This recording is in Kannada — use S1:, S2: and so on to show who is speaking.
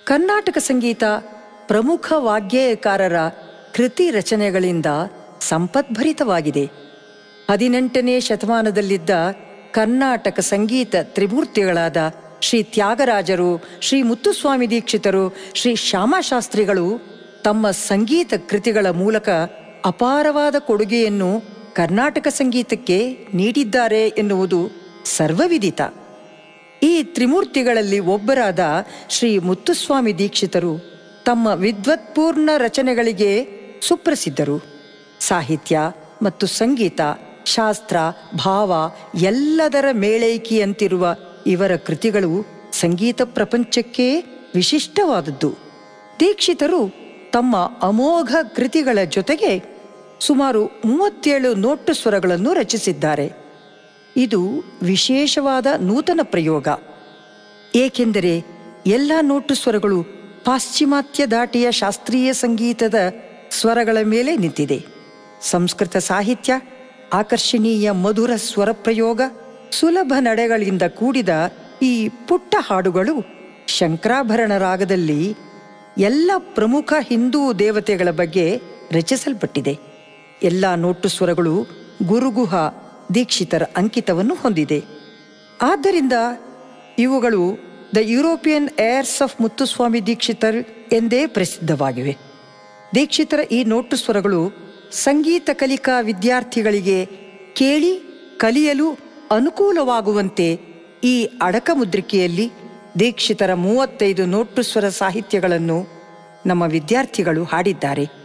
S1: ಕರ್ನಾಟಕ ಸಂಗೀತ ಪ್ರಮುಖ ವಾಗ್ಗೇಯಕಾರರ ಕೃತಿ ರಚನೆಗಳಿಂದ ಸಂಪದ್ಭರಿತವಾಗಿದೆ. 18ನೇ ಶತಮಾನದಲ್ಲಿದ್ದ ಕರ್ನಾಟಕ ಸಂಗೀತ ತ್ರಿಮೂರ್ತಿಗಳಾದ ಶ್ರೀ ತ್ಯಾಗರಾಜರು, ಶ್ರೀ ಮುತ್ತುಸ್ವಾಮಿ ದೀಕ್ಷಿತರು, ಶ್ರೀ ಶ್ಯಾಮಶಾಸ್ತ್ರಿಗಳು ತಮ್ಮ ಸಂಗೀತ ಕೃತಿಗಳ ಮೂಲಕ ಅಪಾರವಾದ ಕೊಡುಗೆಯನ್ನು ಕರ್ನಾಟಕ ಸಂಗೀತಕ್ಕೆ ನೀಡಿದ್ದಾರೆ ಎನ್ನುವುದು ಸರ್ವವಿದಿತ. ಈ ತ್ರಿಮೂರ್ತಿಗಳಲ್ಲಿ ಒಬ್ಬರಾದ ಶ್ರೀ ಮುತ್ತುಸ್ವಾಮಿ ದೀಕ್ಷಿತರು ತಮ್ಮ ವಿದ್ವತ್ಪೂರ್ಣ ರಚನೆಗಳಿಗೆ ಸುಪ್ರಸಿದ್ಧರು. ಸಾಹಿತ್ಯ ಮತ್ತು ಸಂಗೀತ, ಶಾಸ್ತ್ರ, ಭಾವ ಎಲ್ಲದರ ಮೇಳೈಕೆಯಂತಿರುವ ಇವರ ಕೃತಿಗಳು ಸಂಗೀತ ಪ್ರಪಂಚಕ್ಕೆ ವಿಶಿಷ್ಟವಾದದ್ದು. ದೀಕ್ಷಿತರು ತಮ್ಮ ಅಮೋಘ ಕೃತಿಗಳ ಜೊತೆಗೆ ಸುಮಾರು 37 ನೋಟು ಸ್ವರಗಳನ್ನು ರಚಿಸಿದ್ದಾರೆ. ಇದು ವಿಶೇಷವಾದ ನೂತನ ಪ್ರಯೋಗ, ಏಕೆಂದರೆ ಎಲ್ಲ ನೋಟು ಸ್ವರಗಳು ಪಾಶ್ಚಿಮಾತ್ಯ ದಾಟಿಯ ಶಾಸ್ತ್ರೀಯ ಸಂಗೀತದ ಸ್ವರಗಳ ಮೇಲೆ ನಿಂತಿದೆ. ಸಂಸ್ಕೃತ ಸಾಹಿತ್ಯ, ಆಕರ್ಷಣೀಯ ಮಧುರ ಸ್ವರ ಪ್ರಯೋಗ, ಸುಲಭ ನಡೆಗಳಿಂದ ಕೂಡಿದ ಈ ಪುಟ್ಟ ಹಾಡುಗಳು ಶಂಕರಾಭರಣ ರಾಗದಲ್ಲಿ ಎಲ್ಲ ಪ್ರಮುಖ ಹಿಂದೂ ದೇವತೆಗಳ ಬಗ್ಗೆ ರಚಿಸಲ್ಪಟ್ಟಿದೆ. ಎಲ್ಲ ನೋಟು ಸ್ವರಗಳು ಗುರುಗುಹ ದೀಕ್ಷಿತರ ಅಂಕಿತವನ್ನು ಹೊಂದಿದೆ. ಆದ್ದರಿಂದ ಇವುಗಳು the European airs of Muthuswami Dikshitar ಎಂದೇ ಪ್ರಸಿದ್ಧವಾಗಿವೆ. ದೀಕ್ಷಿತರ ಈ ನೋಟು ಸ್ವರಗಳು ಸಂಗೀತ ಕಲಿಕಾ ವಿದ್ಯಾರ್ಥಿಗಳಿಗೆ ಕೇಳಿ ಕಲಿಯಲು ಅನುಕೂಲವಾಗುವಂತೆ ಈ ಅಡಕ ಮುದ್ರಿಕೆಯಲ್ಲಿ ದೀಕ್ಷಿತರ 35 ನೋಟು ಸ್ವರ ಸಾಹಿತ್ಯಗಳನ್ನು ನಮ್ಮ ವಿದ್ಯಾರ್ಥಿಗಳು ಹಾಡಿದ್ದಾರೆ.